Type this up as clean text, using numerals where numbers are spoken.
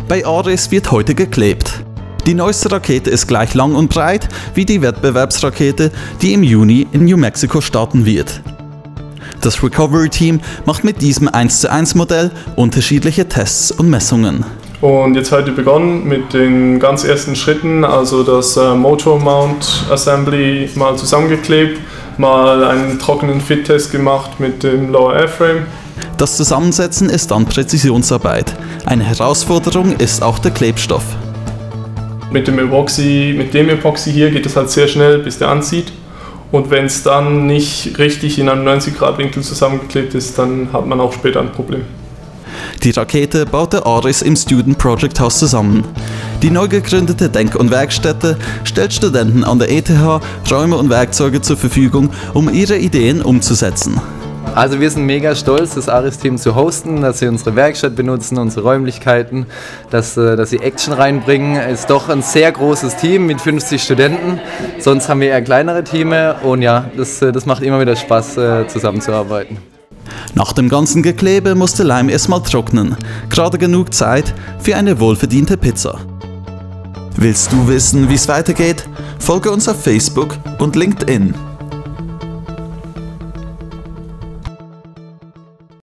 Bei Ares wird heute geklebt. Die neueste Rakete ist gleich lang und breit wie die Wettbewerbsrakete, die im Juni in New Mexico starten wird. Das Recovery Team macht mit diesem 1:1 Modell unterschiedliche Tests und Messungen. Und jetzt heute begonnen mit den ganz ersten Schritten, also das Motor Mount Assembly mal zusammengeklebt, mal einen trockenen Fit-Test gemacht mit dem Lower Airframe. Das Zusammensetzen ist dann Präzisionsarbeit. Eine Herausforderung ist auch der Klebstoff. Mit dem Epoxy hier geht es halt sehr schnell, bis der anzieht. Und wenn es dann nicht richtig in einem 90-Grad-Winkel zusammengeklebt ist, dann hat man auch später ein Problem. Die Rakete baute Ares im Student Project House zusammen. Die neu gegründete Denk- und Werkstätte stellt Studenten an der ETH Räume und Werkzeuge zur Verfügung, um ihre Ideen umzusetzen. Also wir sind mega stolz, das Ares-Team zu hosten, dass sie unsere Werkstatt benutzen, unsere Räumlichkeiten, dass sie Action reinbringen. Es ist doch ein sehr großes Team mit 50 Studenten, sonst haben wir eher kleinere Teams und ja, das macht immer wieder Spaß, zusammenzuarbeiten. Nach dem ganzen Geklebe musste Leim erstmal trocknen, gerade genug Zeit für eine wohlverdiente Pizza. Willst du wissen, wie es weitergeht? Folge uns auf Facebook und LinkedIn.